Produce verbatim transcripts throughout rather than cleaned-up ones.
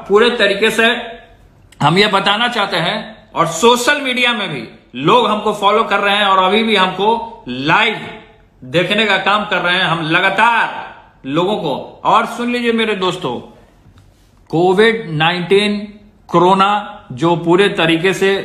पूरे तरीके से हम ये बताना चाहते हैं, और सोशल मीडिया में भी लोग हमको फॉलो कर रहे हैं और अभी भी हमको लाइव देखने का काम कर रहे हैं। हम लगातार लोगों को, और सुन लीजिए मेरे दोस्तों, कोविड नाइन्टीन कोरोना जो पूरे तरीके से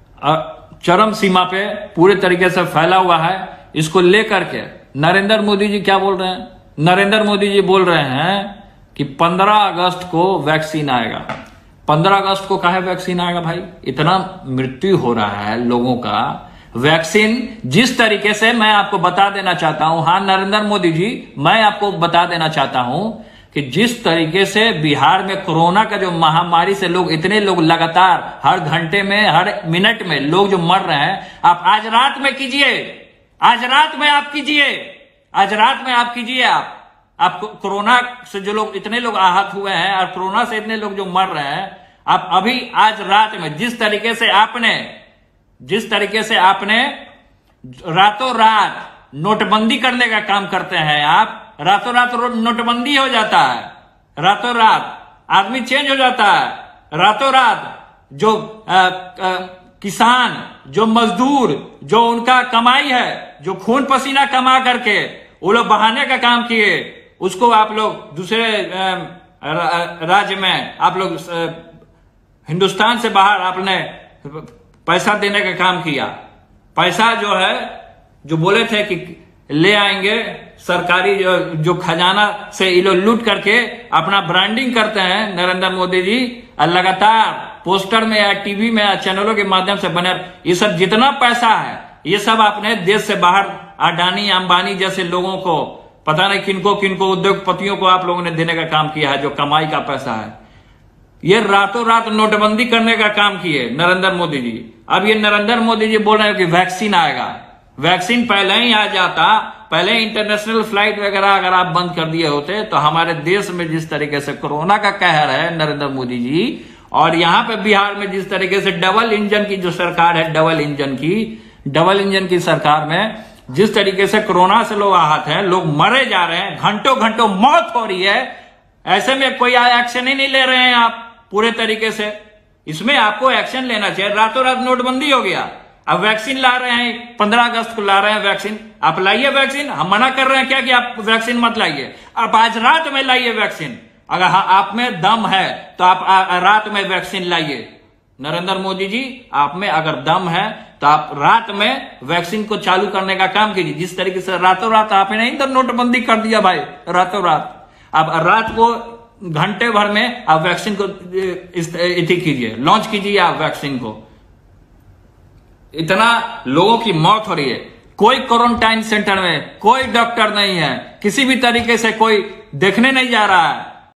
चरम सीमा पे पूरे तरीके से फैला हुआ है, इसको लेकर के नरेंद्र मोदी जी क्या बोल रहे हैं? नरेंद्र मोदी जी बोल रहे हैं कि पंद्रह अगस्त को वैक्सीन आएगा। पंद्रह अगस्त को काहे वैक्सीन आएगा भाई? इतना मृत्यु हो रहा है लोगों का, वैक्सीन जिस तरीके से, मैं आपको बता देना चाहता हूं, हाँ नरेंद्र मोदी जी, मैं आपको बता देना चाहता हूं कि जिस तरीके से बिहार में कोरोना का जो महामारी से लोग, इतने लोग लगातार हर घंटे में, हर मिनट में लोग जो मर रहे हैं, आप आज रात में कीजिए, आज रात में आप कीजिए, आज रात में आप कीजिए, आप आप कोरोना से जो लोग, इतने लोग आहत हुए हैं और कोरोना से इतने लोग जो मर रहे हैं, आप अभी आज रात में जिस तरीके से आपने जिस तरीके से आपने रातों रात नोटबंदी करने का काम करते हैं, आप रातों रात नोटबंदी हो जाता है, रातों रात आदमी चेंज हो जाता है, रातों रात जो आ, आ, किसान, जो मजदूर, जो उनका कमाई है, जो खून पसीना कमा करके वो लोग बहाने का काम किए, उसको आप लोग दूसरे राज्य में, आप लोग हिंदुस्तान से बाहर आपने पैसा देने का काम किया। पैसा जो है, जो बोले थे कि ले आएंगे सरकारी जो, जो खजाना से ये लोग लूट करके अपना ब्रांडिंग करते हैं नरेंद्र मोदी जी, और लगातार पोस्टर में या टीवी में या चैनलों के माध्यम से बने, ये सब जितना पैसा है ये सब आपने देश से बाहर अडानी अंबानी जैसे लोगों को, पता नहीं किनको किनको उद्योगपतियों को आप लोगों ने देने का काम किया है, जो कमाई का पैसा है। ये रातों रात नोटबंदी करने का काम किए नरेंद्र मोदी जी। अब ये नरेंद्र मोदी जी बोल रहे हैं कि वैक्सीन आएगा। वैक्सीन पहले ही आ जाता, पहले इंटरनेशनल फ्लाइट वगैरह अगर आप बंद कर दिए होते, तो हमारे देश में जिस तरीके से कोरोना का कहर है नरेंद्र मोदी जी, और यहाँ पे बिहार में जिस तरीके से डबल इंजन की जो सरकार है, डबल इंजन की डबल इंजन की सरकार में जिस तरीके से कोरोना से लोग आहत हैं, लोग मरे जा रहे हैं, घंटों घंटों मौत हो रही है, ऐसे में कोई एक्शन ही नहीं ले रहे हैं आप पूरे तरीके से। इसमें आपको एक्शन लेना चाहिए। रातों रात नोटबंदी हो गया, अब वैक्सीन ला रहे हैं, पंद्रह अगस्त को ला रहे हैं वैक्सीन। आप लाइए वैक्सीन, हम मना कर रहे हैं क्या कि आप वैक्सीन मत लाइए, आप आज रात में लाइए वैक्सीन। अगर आप में दम है तो आप रात में वैक्सीन लाइए। नरेंद्र मोदी जी, आप में अगर दम है तो आप रात में वैक्सीन को चालू करने का काम कीजिए। जिस तरीके से रातों रात आपने नहीं तो नोटबंदी कर दिया भाई, रातों रात, अब रात को घंटे भर में आप वैक्सीन को इति कीजिए, लॉन्च कीजिए आप वैक्सीन को। इतना लोगों की मौत हो रही है, कोई क्वारंटाइन सेंटर में कोई डॉक्टर नहीं है, किसी भी तरीके से कोई देखने नहीं जा रहा है।